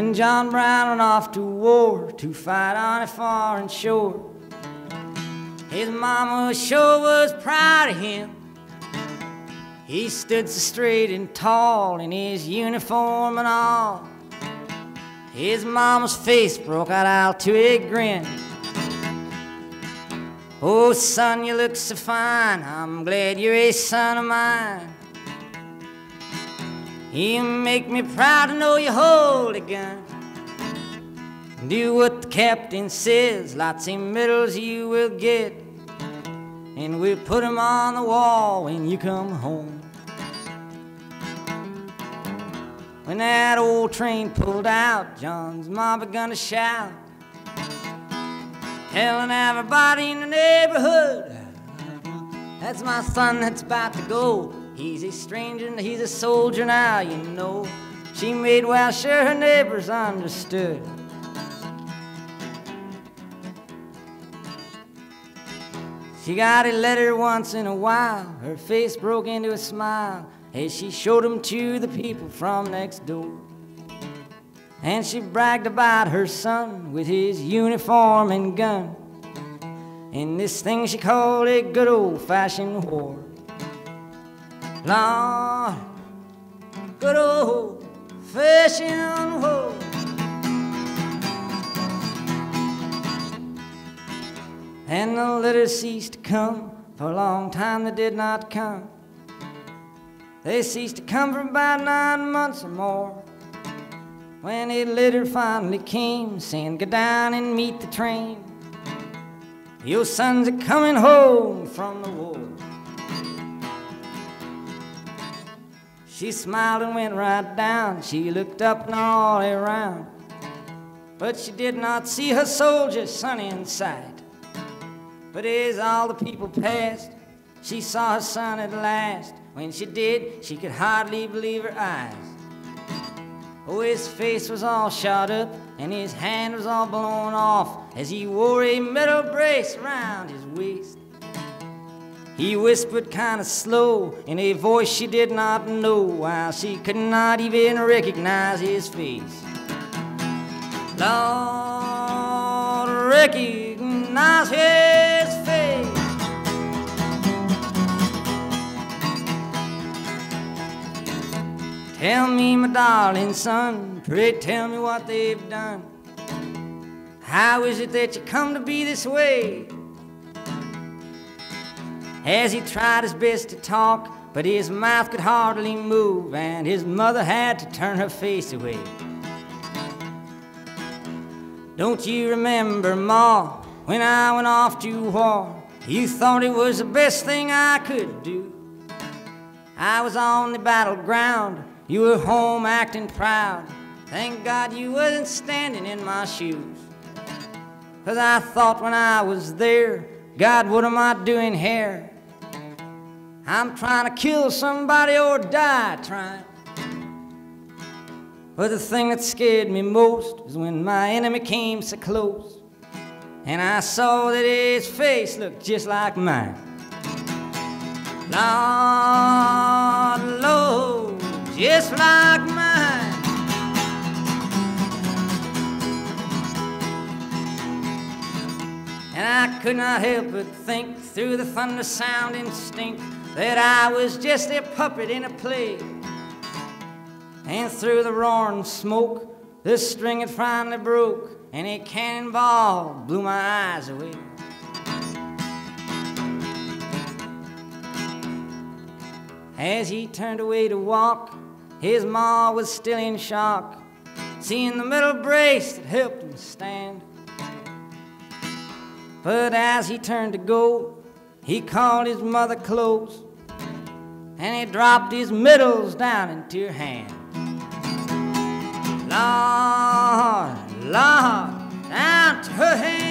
when John Brown went off to war to fight on a foreign shore. His mama sure was proud of him. He stood so straight and tall in his uniform and all. His mama's face broke out to a grin. Oh, son, you look so fine. I'm glad you're a son of mine. You make me proud to know you hold a gun. Do what the captain says, lots of medals you will get, and we'll put 'em on the wall when you come home. When that old train pulled out, John's mom begun to shout, telling everybody in the neighborhood, that's my son that's about to go. He's a stranger and he's a soldier now, you know. She made well sure her neighbors understood. She got a letter once in a while. Her face broke into a smile as she showed them to the people from next door. And she bragged about her son with his uniform and gun, and this thing she called a good old-fashioned war. Lord, good old-fashioned war. And the letters ceased to come. For a long time they did not come. They ceased to come for about 9 months or more, when a letter finally came saying, go down and meet the train. Your sons are coming home from the war. She smiled and went right down. She looked up and all around, but she did not see her soldier son in sight. But as all the people passed, she saw her son at last. When she did, she could hardly believe her eyes. Oh, his face was all shot up and his hand was all blown off as he wore a metal brace around his waist. He whispered kind of slow in a voice she did not know, while she could not even recognize his face. Lord, recognize his face. Tell me, my darling son, pray tell me what they've done. How is it that you come to be this way? As he tried his best to talk, but his mouth could hardly move, and his mother had to turn her face away. Don't you remember, Ma, when I went off to war, you thought it was the best thing I could do? I was on the battleground, you were home acting proud. Thank God you wasn't standing in my shoes. 'Cause I thought when I was there, God, what am I doing here? I'm trying to kill somebody or die trying. But the thing that scared me most was when my enemy came so close, and I saw that his face looked just like mine. Lord, Lord, just like mine. And I could not help but think through the thunder sound instinct that I was just a puppet in a play. And through the roaring smoke, the string had finally broke, and a cannonball blew my eyes away. As he turned away to walk, his ma was still in shock, seeing the metal brace that helped him stand. But as he turned to go, he called his mother close, and he dropped his medals down into her hand. Lord, Lord, down to her hand.